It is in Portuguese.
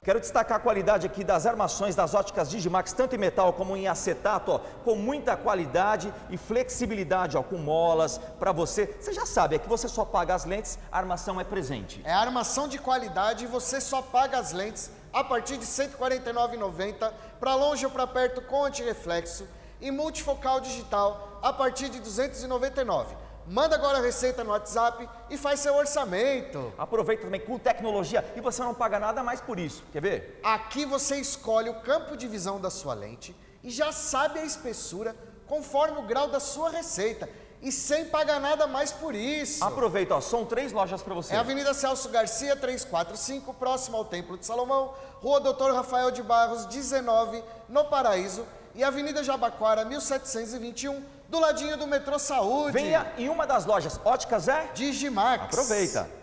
Quero destacar a qualidade aqui das armações das óticas Digimax, tanto em metal como em acetato, ó, com muita qualidade e flexibilidade, ó, com molas para você. Você já sabe, é que você só paga as lentes, a armação é presente. É armação de qualidade e você só paga as lentes a partir de R$ 149,90, para longe ou para perto com antirreflexo, e multifocal digital a partir de R$ 299. Manda agora a receita no WhatsApp e faz seu orçamento. Aproveita também com tecnologia e você não paga nada mais por isso. Quer ver? Aqui você escolhe o campo de visão da sua lente e já sabe a espessura conforme o grau da sua receita. E sem pagar nada mais por isso. Aproveita, ó, são 3 lojas para você. É Avenida Celso Garcia, 345, próximo ao Templo de Salomão, Rua Doutor Rafael de Barros, 19, no Paraíso, e Avenida Jabaquara, 1721, do ladinho do metrô Saúde. Venha em uma das lojas Óticas Digimax. Aproveita.